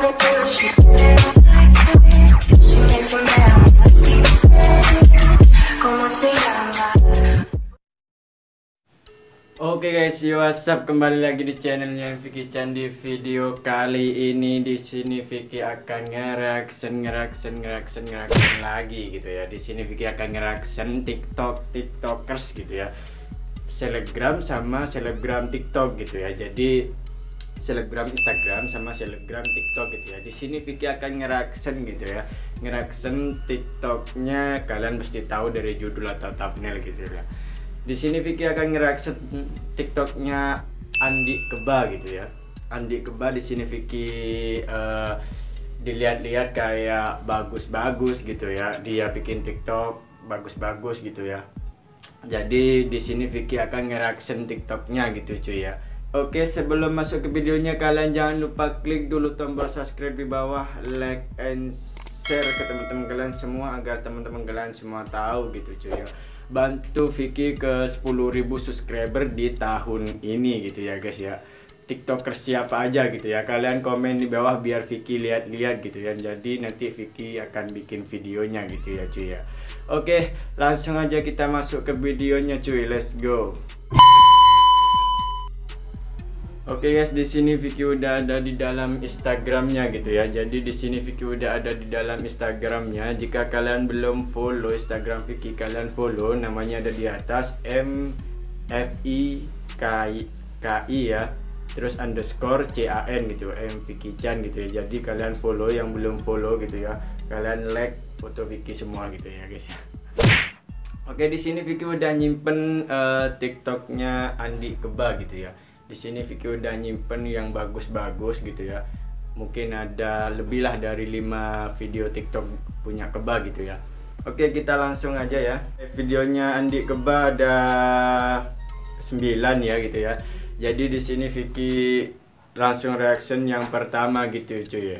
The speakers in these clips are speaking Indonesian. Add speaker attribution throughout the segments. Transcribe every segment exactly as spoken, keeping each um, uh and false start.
Speaker 1: Oke guys, yo what's up, kembali lagi di channelnya Vicky Chan. Di video kali ini di sini Vicky akan ngereaction ngereaction ngereaction ngereaction lagi gitu ya. Di sini Vicky akan ngereaction TikTok TikTokers gitu ya. Selebgram sama selebgram TikTok gitu ya. Jadi selebgram Instagram sama selebgram TikTok gitu ya. Di sini Vicky akan ngereaction gitu ya. Ngereaction TikToknya, kalian pasti tahu dari judul atau thumbnail gitu ya. Di sini Vicky akan ngereaction TikToknya Andi Keba gitu ya. Andi Keba di sini Vicky uh, dilihat-lihat kayak bagus-bagus gitu ya. Dia bikin TikTok bagus-bagus gitu ya. Jadi di sini Vicky akan ngereaction TikToknya gitu cuy ya. Oke, sebelum masuk ke videonya, kalian jangan lupa klik dulu tombol subscribe di bawah, like and share ke teman-teman kalian semua agar teman-teman kalian semua tahu gitu cuy ya. Bantu Vicky ke sepuluh ribu subscriber di tahun ini gitu ya guys ya. TikToker siapa aja gitu ya, kalian komen di bawah biar Vicky lihat-lihat gitu ya. Jadi nanti Vicky akan bikin videonya gitu ya cuy ya. Oke, langsung aja kita masuk ke videonya cuy, let's go. Oke guys, di sini Vicky udah ada di dalam Instagramnya gitu ya. Jadi di sini Vicky udah ada di dalam Instagramnya. Jika kalian belum follow Instagram Vicky, kalian follow, namanya ada di atas, M F I K I ya. Terus underscore C A N gitu, M Vicky Chan gitu ya. Jadi kalian follow, yang belum follow gitu ya, kalian like foto Vicky semua gitu ya guys ya. Oke, di sini Vicky udah nyimpen uh, TikToknya Andi Keba gitu ya. Di sini Vicky udah nyimpen yang bagus-bagus gitu ya. Mungkin ada lebih lah dari lima video TikTok punya Keba gitu ya. Oke, kita langsung aja ya. Videonya Andi Keba ada sembilan ya gitu ya. Jadi di sini Vicky langsung reaction yang pertama gitu cuy ya.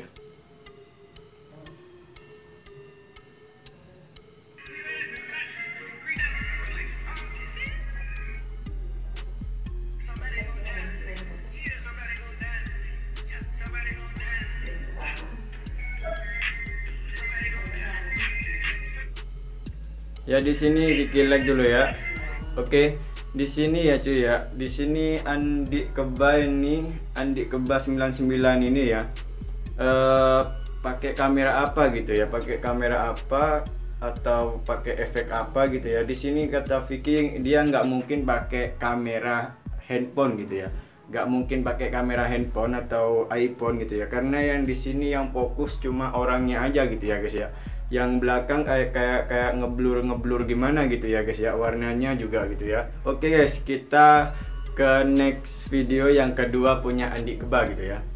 Speaker 1: Ya di sini Vicky like dulu ya. Oke, di sini ya cuy ya. Di sini Andi Keba ini, Andi Keba sembilan sembilan ini ya. Eh pakai kamera apa gitu ya? Pakai kamera apa atau pakai efek apa gitu ya? Di sini kata Vicky dia nggak mungkin pakai kamera handphone gitu ya. Nggak mungkin pakai kamera handphone atau iPhone gitu ya. Karena yang di sini yang fokus cuma orangnya aja gitu ya guys ya. Yang belakang kayak kayak kayak ngeblur ngeblur gimana gitu ya guys ya, warnanya juga gitu ya. Oke guys, kita ke next video yang kedua punya Andi Keba gitu ya.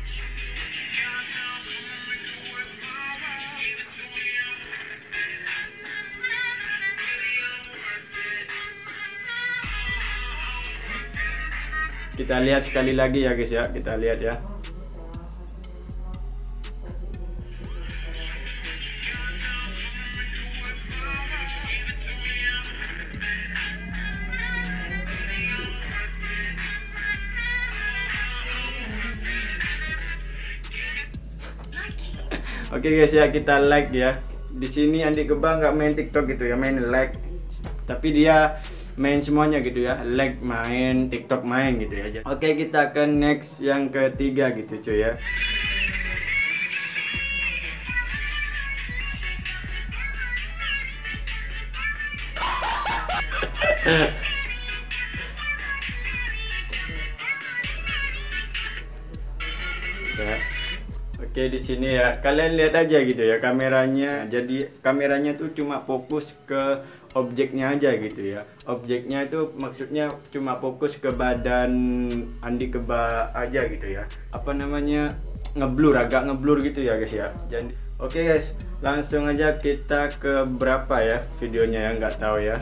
Speaker 1: Kita lihat sekali lagi ya guys ya, kita lihat ya. Oke guys ya, kita like ya. Di sini Andi Keba nggak main TikTok gitu ya, main like. Tapi dia main semuanya gitu ya, like main, TikTok main gitu ya. Oke, kita ke next yang ketiga gitu cuy ya. Ya. Oke, di sini ya, kalian lihat aja gitu ya kameranya. Jadi kameranya tuh cuma fokus ke objeknya aja gitu ya. Objeknya itu maksudnya cuma fokus ke badan Andi Keba aja gitu ya. Apa namanya, ngeblur, agak ngeblur gitu ya guys ya. Jadi oke guys, langsung aja kita ke berapa ya videonya ya, nggak tahu ya.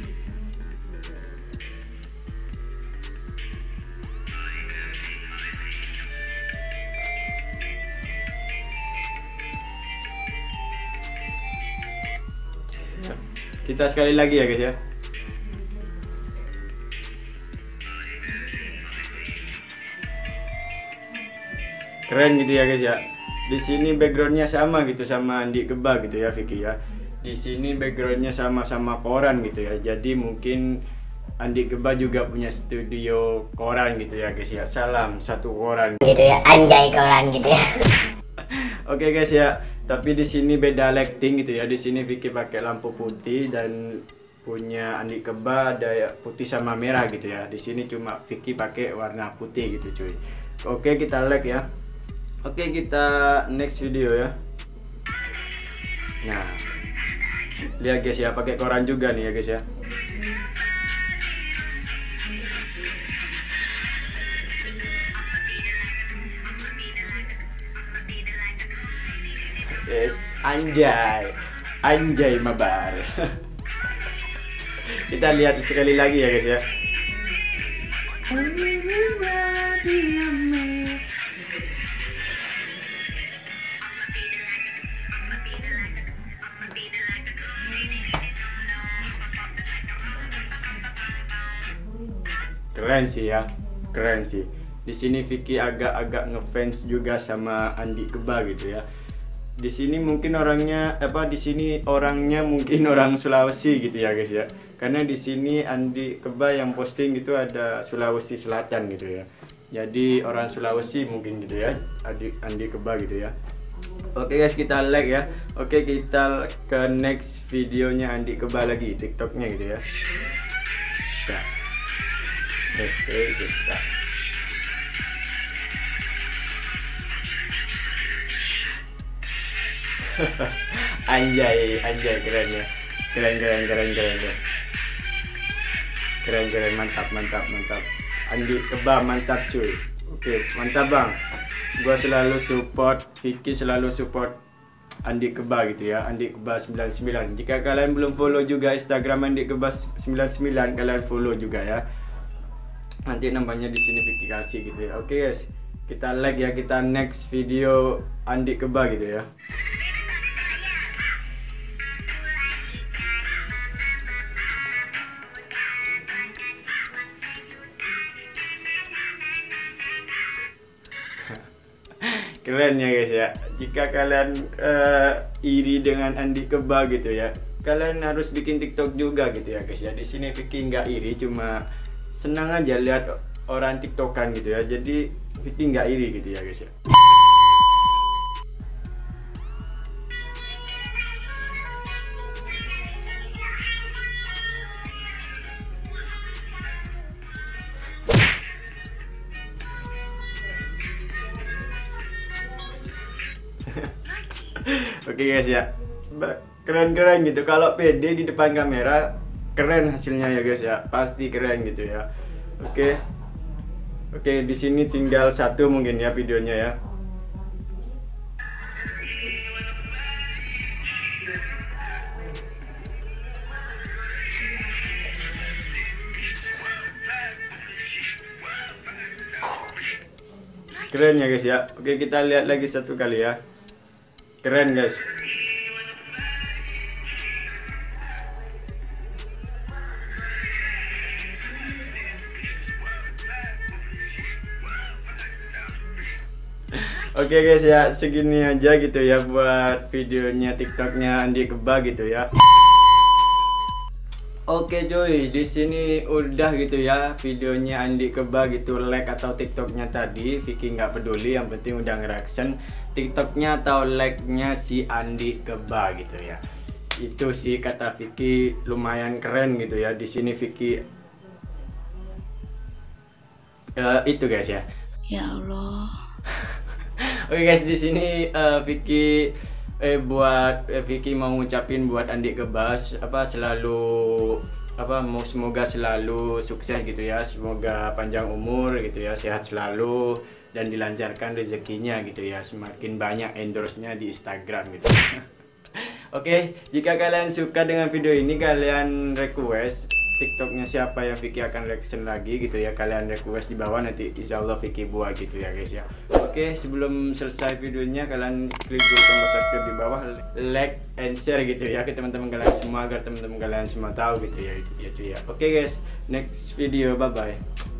Speaker 1: Kita sekali lagi ya guys ya. Keren gitu ya guys ya. di sini backgroundnya sama gitu sama Andi Keba gitu ya Vicky ya. Di sini backgroundnya sama-sama koran gitu ya. Jadi mungkin Andi Keba juga punya studio koran gitu ya guys ya. Salam satu koran
Speaker 2: gitu ya, anjay koran gitu ya.
Speaker 1: Oke guys ya, tapi di sini beda lighting gitu ya. Di sini Vicky pakai lampu putih dan punya Andi Keba ada putih sama merah gitu ya. Di sini cuma Vicky pakai warna putih gitu cuy. Oke, kita like ya. Oke, kita next video ya. Nah, lihat guys ya, pakai koran juga nih ya guys ya. Yes, anjay, anjay mabar. Kita lihat sekali lagi ya guys ya. Keren sih ya, keren sih. Di sini Vicky agak-agak ngefans juga sama Andi Keba gitu ya. Di sini mungkin orangnya apa di sini orangnya mungkin orang Sulawesi gitu ya guys ya. Karena di sini Andi Keba yang posting gitu ada Sulawesi Selatan gitu ya. Jadi orang Sulawesi mungkin gitu ya, Andi Andi Keba gitu ya. Oke guys, kita like ya. Oke, kita ke next videonya Andi Keba lagi, TikToknya gitu ya. Nah. Oke, kita. Anjay, anjay keren ya. Keren keren keren keren ya. Keren keren mantap mantap mantap. Andi Keba mantap cuy. Oke, mantap bang. Gua selalu support Vicky, selalu support Andi Keba gitu ya. Andi Keba sembilan puluh sembilan. Jika kalian belum follow juga Instagram Andi Keba sembilan puluh sembilan, kalian follow juga ya. Nanti namanya di sini Vicky kasih gitu ya. Oke guys, kita like ya, kita next video Andi Keba gitu ya. Keren ya guys ya. Jika kalian uh, iri dengan Andi Keba gitu ya, kalian harus bikin TikTok juga gitu ya guys ya. Di sini Vicky nggak iri, cuma senang aja lihat orang TikTokan gitu ya. Jadi Vicky nggak iri gitu ya guys ya. Oke guys ya, keren-keren gitu. Kalau pede di depan kamera keren hasilnya ya guys ya, pasti keren gitu ya. Oke, oke di sini tinggal satu mungkin ya videonya ya. Keren ya guys ya. Oke, kita lihat lagi satu kali ya. Keren guys. Oke guys ya, segini aja gitu ya buat videonya TikToknya Andi Keba gitu ya. Oke cuy, di sini udah gitu ya videonya Andi Keba gitu, like atau TikToknya tadi Vicky nggak peduli, yang penting udah ngereaction TikToknya atau like-nya si Andi Keba gitu ya. Itu sih kata Vicky lumayan keren gitu ya. Di sini Vicky uh, itu guys ya.
Speaker 2: Ya Allah.
Speaker 1: Oke guys, di sini uh, Vicky eh buat eh, Vicky mau ngucapin buat Andi Keba apa selalu apa mau semoga selalu sukses gitu ya, semoga panjang umur gitu ya, sehat selalu dan dilancarkan rezekinya gitu ya, semakin banyak endorse-nya di Instagram gitu. Oke, jika kalian suka dengan video ini, kalian request TikToknya siapa yang Vicky akan reaction lagi gitu ya, kalian request di bawah, nanti insya Allah Vicky buat gitu ya guys ya. Oke, sebelum selesai videonya kalian klik dulu tombol subscribe di bawah, like and share gitu ya ke teman-teman kalian semua, agar teman-teman kalian semua tahu gitu ya, itu ya cuy ya. Oke guys, next video, bye bye.